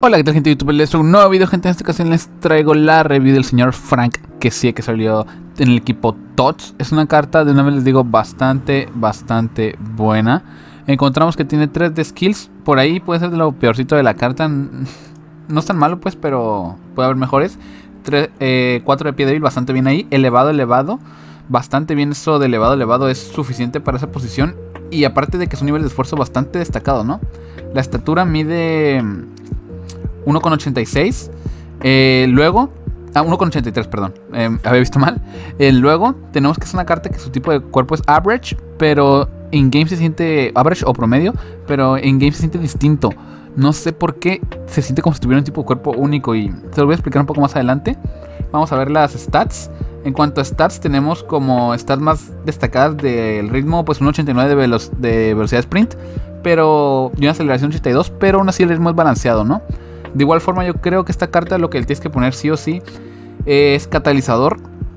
Hola, ¿qué tal, gente de YouTube? Les traigo un nuevo video, gente. En esta ocasión les traigo la review del señor Frank Kessie, que salió en el equipo TOTS. Es una carta, de una vez les digo, bastante buena. Encontramos que tiene 3 de skills. Por ahí puede ser de lo peorcito de la carta. No es tan malo, pues, pero puede haber mejores. 4 de pie débil, bastante bien ahí. Elevado. Bastante bien, eso de elevado es suficiente para esa posición. Y aparte de que es un nivel de esfuerzo bastante destacado, ¿no? La estatura mide 1,86. Luego 1,83, perdón, había visto mal. Luego tenemos que es una carta que su tipo de cuerpo es average, pero en game se siente average o promedio, pero en game se siente distinto. No sé por qué se siente como si tuviera un tipo de cuerpo único, y se lo voy a explicar un poco más adelante. Vamos a ver las stats. En cuanto a stats, tenemos como stats más destacadas del ritmo, pues un 89 de velocidad sprint, pero y una aceleración 82, pero aún así el ritmo es balanceado, ¿no? De igual forma, yo creo que esta carta lo que le tienes que poner sí o sí es catalizador.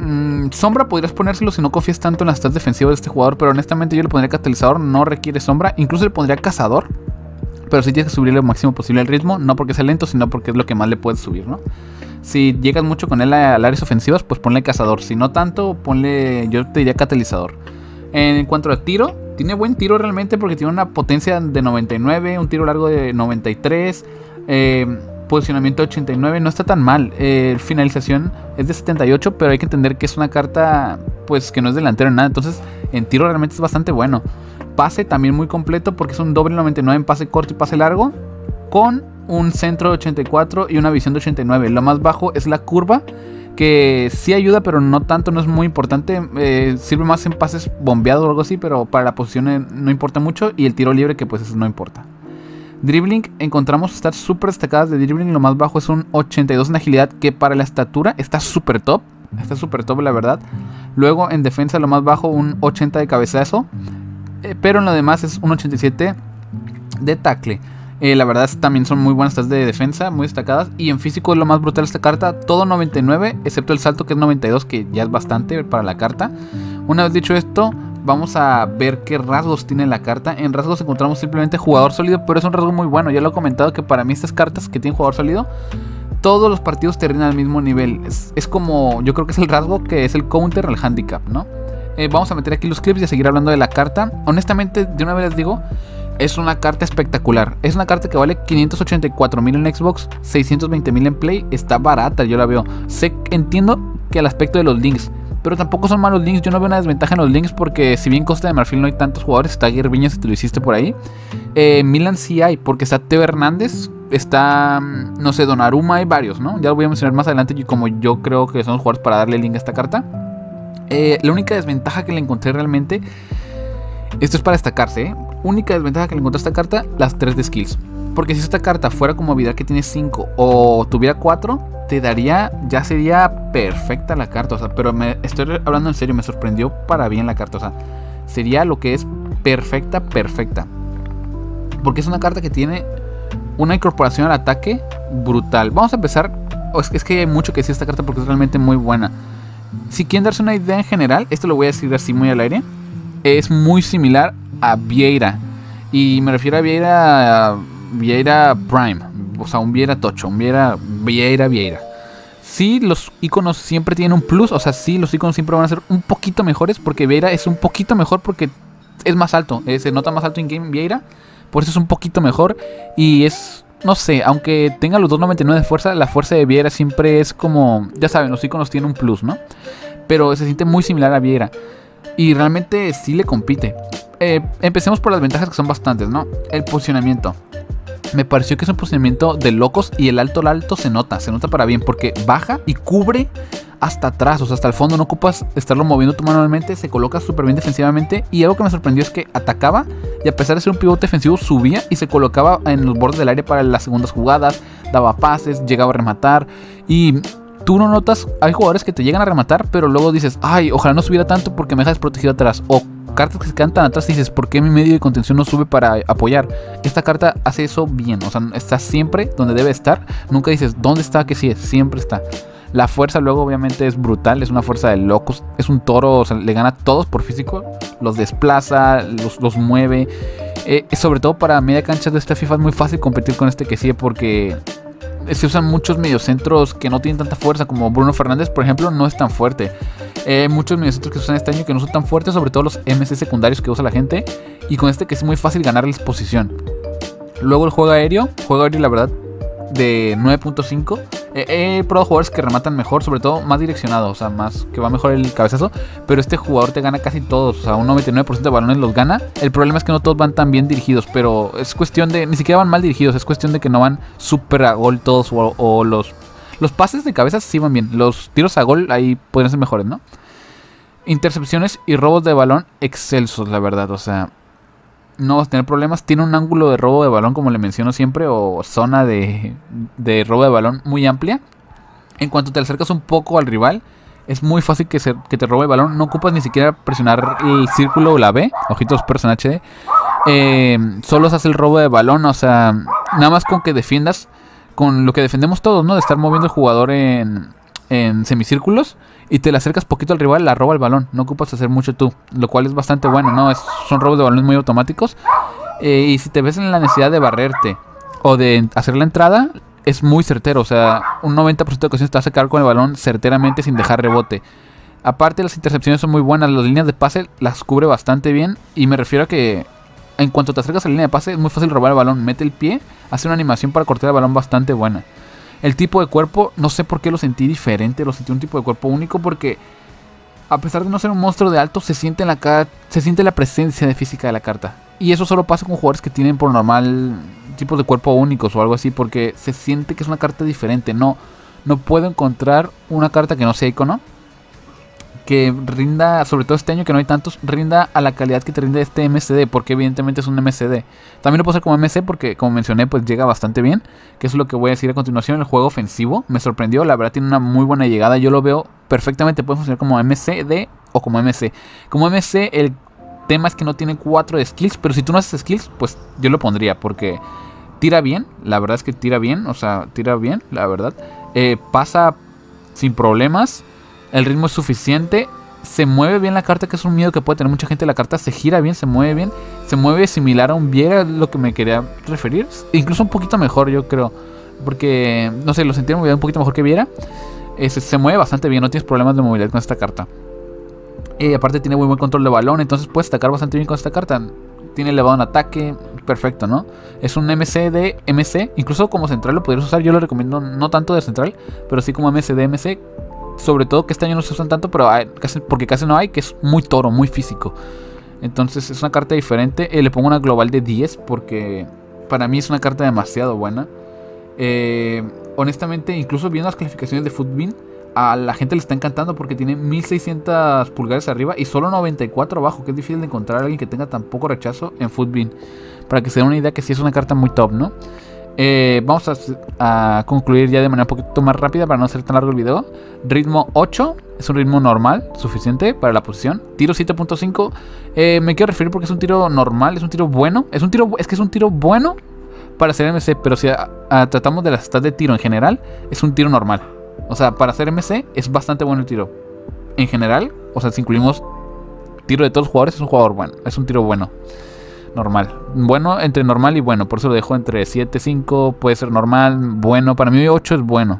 Sombra podrías ponérselo si no confías tanto en las stats defensivas de este jugador, pero honestamente yo le pondría catalizador, no requiere sombra. Incluso le pondría cazador, pero sí tienes que subirle lo máximo posible el ritmo, no porque sea lento, sino porque es lo que más le puedes subir, ¿no? Si llegas mucho con él a áreas ofensivas, pues ponle cazador. Si no tanto, ponle, yo te diría catalizador. En cuanto a tiro, tiene buen tiro realmente porque tiene una potencia de 99, un tiro largo de 93, posicionamiento de 89, no está tan mal. Finalización es de 78, pero hay que entender que es una carta pues que no es delantero en nada, entonces en tiro realmente es bastante bueno. Pase también muy completo porque es un doble 99 en pase corto y pase largo, con un centro de 84 y una visión de 89. Lo más bajo es la curva, que sí ayuda, pero no tanto, no es muy importante. Sirve más en pases bombeados o algo así, pero para la posición no importa mucho. Y el tiro libre, que pues eso no importa. Dribbling, encontramos estar súper destacadas de dribbling. Lo más bajo es un 82 en agilidad, que para la estatura está súper top. Está súper top, la verdad. Luego en defensa, lo más bajo, un 80 de cabezazo, pero en lo demás es un 87 de tackle. La verdad también son muy buenas stats de defensa, muy destacadas. Y en físico es lo más brutal esta carta. Todo 99, excepto el salto que es 92, que ya es bastante para la carta. Una vez dicho esto, vamos a ver qué rasgos tiene la carta. En rasgos encontramos simplemente jugador sólido, pero es un rasgo muy bueno. Ya lo he comentado que para mí estas cartas que tienen jugador sólido, todos los partidos te rinden al mismo nivel. Es como, yo creo que es el rasgo que es el counter al handicap, ¿no? Vamos a meter aquí los clips y a seguir hablando de la carta. Honestamente, de una vez les digo, es una carta espectacular. Es una carta que vale 584,000 en Xbox, 620,000 en Play. Está barata, yo la veo. Entiendo que el aspecto de los links, pero tampoco son malos links. Yo no veo una desventaja en los links, porque si bien Costa de Marfil no hay tantos jugadores, está Guerviño si te lo hiciste por ahí. Milan sí hay, porque está Teo Hernández, está, no sé, Donnarumma, hay varios, ¿no? Ya lo voy a mencionar más adelante, como yo creo que son los jugadores para darle link a esta carta. La única desventaja que le encontré realmente, esto es para destacarse, única desventaja que le encontré a esta carta, las 3 de skills. Porque si esta carta fuera como habilidad que tiene 5 o tuviera 4, te daría, ya sería perfecta la carta. O sea, pero estoy hablando en serio, me sorprendió para bien la carta. O sea, sería lo que es perfecta. Porque es una carta que tiene una incorporación al ataque brutal. Vamos a empezar. Es que hay mucho que decir esta carta porque es realmente muy buena. Si quieren darse una idea en general, esto lo voy a decir así muy al aire, es muy similar a Vieira. Y me refiero a Vieira Prime, o sea, un Vieira tocho, un Vieira. Sí, los iconos siempre tienen un plus, o sea, sí, los iconos siempre van a ser un poquito mejores, porque Vieira es un poquito mejor porque es más alto, se nota más alto en game Vieira, por eso es un poquito mejor. Y es, no sé, aunque tenga los 299 de fuerza, la fuerza de Vieira siempre es como, ya saben, los iconos tienen un plus, ¿no? Pero se siente muy similar a Vieira y realmente sí le compite. Empecemos por las ventajas, que son bastantes, ¿no? El posicionamiento. Me pareció que es un posicionamiento de locos, y el alto se nota para bien, porque baja y cubre hasta atrás, o sea, hasta el fondo. No ocupas estarlo moviendo tú manualmente, se coloca súper bien defensivamente. Y algo que me sorprendió es que atacaba, y a pesar de ser un pivote defensivo, subía y se colocaba en los bordes del aire para las segundas jugadas, daba pases, llegaba a rematar. Y tú no notas, hay jugadores que te llegan a rematar, pero luego dices, ay, ojalá no subiera tanto porque me deja desprotegido atrás. O cartas que se quedan tan atrás y dices, ¿por qué mi medio de contención no sube para apoyar? Esta carta hace eso bien, o sea, está siempre donde debe estar. Nunca dices, ¿dónde está? Que sí es, siempre está. La fuerza luego obviamente es brutal, es una fuerza de locos, es un toro, o sea, le gana a todos por físico, los desplaza, los mueve. Sobre todo para media cancha de esta FIFA es muy fácil competir con este Kessie, porque se usan muchos mediocentros que no tienen tanta fuerza, como Bruno Fernández, por ejemplo, no es tan fuerte. Muchos mediocentros que se usan este año que no son tan fuertes, sobre todo los MC secundarios que usa la gente. Y con este que es muy fácil ganarles posición. Luego el juego aéreo la verdad, de 9.5. He probado jugadores que rematan mejor, sobre todo más direccionado, o sea, más que va mejor el cabezazo. Pero este jugador te gana casi todos, o sea, un 99% de balones los gana. El problema es que no todos van tan bien dirigidos, pero es cuestión de, ni siquiera van mal dirigidos, es cuestión de que no van súper a gol todos. O los pases de cabeza sí van bien, los tiros a gol ahí podrían ser mejores, ¿no? Intercepciones y robos de balón excelsos, la verdad, o sea, no vas a tener problemas. Tiene un ángulo de robo de balón, como le menciono siempre, o zona de robo de balón muy amplia. En cuanto te acercas un poco al rival, es muy fácil que te robe el balón. No ocupas ni siquiera presionar el círculo o la B. Ojitos perros en HD. Solo se hace el robo de balón, o sea, nada más con que defiendas con lo que defendemos todos, ¿no? De estar moviendo el jugador en semicírculos y te le acercas poquito al rival, la roba el balón. No ocupas hacer mucho tú, lo cual es bastante bueno, ¿no? Son robos de balones muy automáticos. Y si te ves en la necesidad de barrerte o de hacer la entrada, es muy certero. O sea, un 90% de ocasiones te vas a quedar con el balón certeramente sin dejar rebote. Aparte, las intercepciones son muy buenas. Las líneas de pase las cubre bastante bien. Y me refiero a que en cuanto te acercas a la línea de pase es muy fácil robar el balón. Mete el pie, hace una animación para cortar el balón bastante buena. El tipo de cuerpo, no sé por qué lo sentí diferente, lo sentí un tipo de cuerpo único porque a pesar de no ser un monstruo de alto, se siente la presencia de física de la carta. Y eso solo pasa con jugadores que tienen por normal tipos de cuerpo únicos o algo así, porque se siente que es una carta diferente. No puedo encontrar una carta que no sea icono, que rinda, sobre todo este año que no hay tantos, rinda a la calidad que te rinde este MCD, porque evidentemente es un MCD. También lo puedo hacer como MC porque, como mencioné, pues llega bastante bien, que es lo que voy a decir a continuación. El juego ofensivo me sorprendió, la verdad tiene una muy buena llegada. Yo lo veo perfectamente, puede funcionar como MCD o como MC. Como MC el tema es que no tiene 4 de skills, pero si tú no haces skills, pues yo lo pondría, porque tira bien, la verdad es que tira bien, o sea, tira bien, la verdad. Pasa sin problemas. El ritmo es suficiente. Se mueve bien la carta, que es un miedo que puede tener mucha gente. La carta se gira bien, se mueve bien. Se mueve similar a un Viera, lo que me quería referir. Incluso un poquito mejor, yo creo. Porque, no sé, lo sentí un poquito mejor que Viera. Se mueve bastante bien, no tienes problemas de movilidad con esta carta. Aparte tiene muy buen control de balón, entonces puedes atacar bastante bien con esta carta. Tiene elevado en ataque, perfecto, ¿no? Es un MC de MC. Incluso como central lo podrías usar. Yo lo recomiendo no tanto de central, pero sí como MC de MC. Sobre todo que este año no se usan tanto, pero porque casi no hay, que es muy toro, muy físico. Entonces es una carta diferente. Le pongo una global de 10 porque para mí es una carta demasiado buena. Honestamente, incluso viendo las calificaciones de Footbin, a la gente le está encantando porque tiene 1600 pulgares arriba y solo 94 abajo, que es difícil de encontrar a alguien que tenga tan poco rechazo en Footbin. Para que se den una idea que sí es una carta muy top, ¿no? Vamos a concluir ya de manera un poquito más rápida para no hacer tan largo el video. Ritmo 8, es un ritmo normal, suficiente para la posición. Tiro 7.5, me quiero referir porque es un tiro normal, es un tiro bueno. Es que es un tiro bueno para hacer MC, pero si tratamos de las stats de tiro en general, es un tiro normal. O sea, para hacer MC es bastante bueno el tiro. En general, o sea, si incluimos tiro de todos los jugadores, es un jugador bueno, es un tiro bueno. Normal, bueno, entre normal y bueno, por eso lo dejo entre 7, 5, puede ser normal, bueno, para mí 8 es bueno.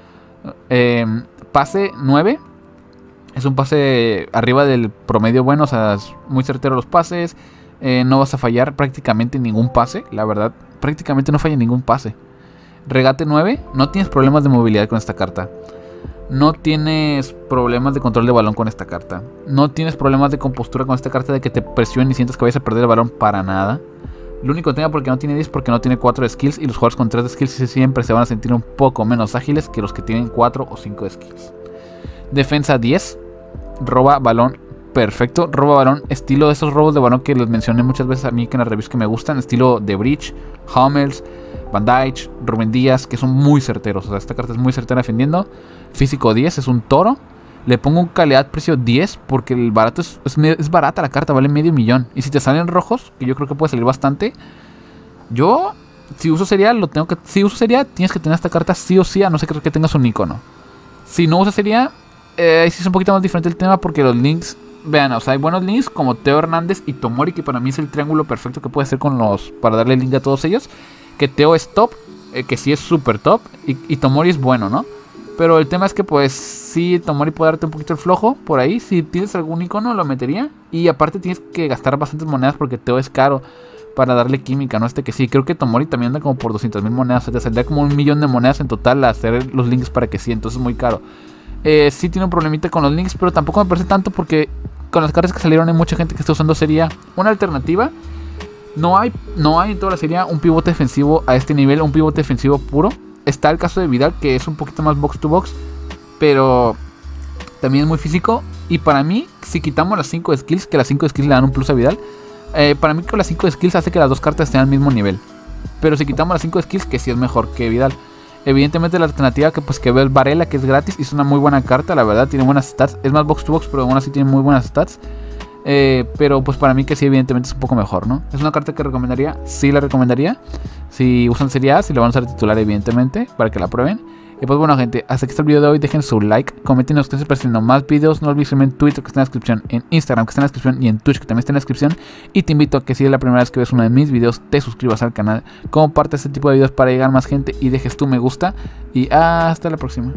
Pase 9, es un pase arriba del promedio bueno, o sea, es muy certero los pases, no vas a fallar prácticamente ningún pase, la verdad, prácticamente no falla ningún pase. Regate 9, no tienes problemas de movilidad con esta carta. No tienes problemas de control de balón con esta carta. No tienes problemas de compostura con esta carta, de que te presionen y sientas que vayas a perder el balón para nada. Lo único que tenga porque no tiene 10 porque no tiene 4 de skills. Y los jugadores con 3 de skills siempre se van a sentir un poco menos ágiles que los que tienen 4 o 5 de skills. Defensa 10. Roba balón perfecto. Roba balón estilo de esos robos de balón que les mencioné muchas veces a mí que en las reviews que me gustan. Estilo de Bridge, Hummels, Van Dijk, Rubén Díaz, que son muy certeros. O sea, esta carta es muy certera defendiendo. Físico 10, es un toro. Le pongo un calidad-precio 10 porque el barato es barata la carta, vale $500,000. Y si te salen rojos, que yo creo que puede salir bastante, yo, si uso serial, si uso serial, tienes que tener esta carta sí o sí, a no ser que tengas un icono. Si no usas serial, sí es un poquito más diferente el tema porque los links, vean, o sea, hay buenos links como Teo Hernández y Tomori, que para mí es el triángulo perfecto que puede hacer para darle link a todos ellos. Que Teo es top, que sí es súper top, y Tomori es bueno, ¿no? Pero el tema es que pues sí, Tomori puede darte un poquito el flojo por ahí. Si tienes algún icono lo metería. Y aparte tienes que gastar bastantes monedas porque Teo es caro para darle química, ¿no? Que sí, creo que Tomori también anda como por 200,000 monedas. O sea, te saldría como 1,000,000 de monedas en total a hacer los links para que sí, entonces es muy caro. Sí tiene un problemita con los links, pero tampoco me parece tanto porque con las cartas que salieron hay mucha gente que está usando sería una alternativa. No hay en toda la serie un pivote defensivo a este nivel, un pivote defensivo puro. Está el caso de Vidal, que es un poquito más box to box, pero también es muy físico. Y para mí, si quitamos las 5 skills, que las 5 skills le dan un plus a Vidal, para mí con las 5 skills hace que las dos cartas estén al mismo nivel. Pero si quitamos las 5 skills, que sí es mejor que Vidal. Evidentemente la alternativa que veo es Varela, que es gratis y es una muy buena carta, la verdad, tiene buenas stats. Es más box to box, pero aún así tiene muy buenas stats. Pero pues para mí que sí, evidentemente es un poco mejor, ¿no? Es una carta que recomendaría, sí la recomendaría. Si usan Serie A, si lo van a usar titular, evidentemente, para que la prueben. Y pues bueno, gente, hasta aquí está el video de hoy. Dejen su like, comenten si ustedes prefieren más videos. No olviden seguirme en Twitter, que está en la descripción, en Instagram, que está en la descripción, y en Twitch, que también está en la descripción. Y te invito a que si es la primera vez que ves uno de mis videos, te suscribas al canal, comparte este tipo de videos para llegar a más gente y dejes tu me gusta. Y hasta la próxima.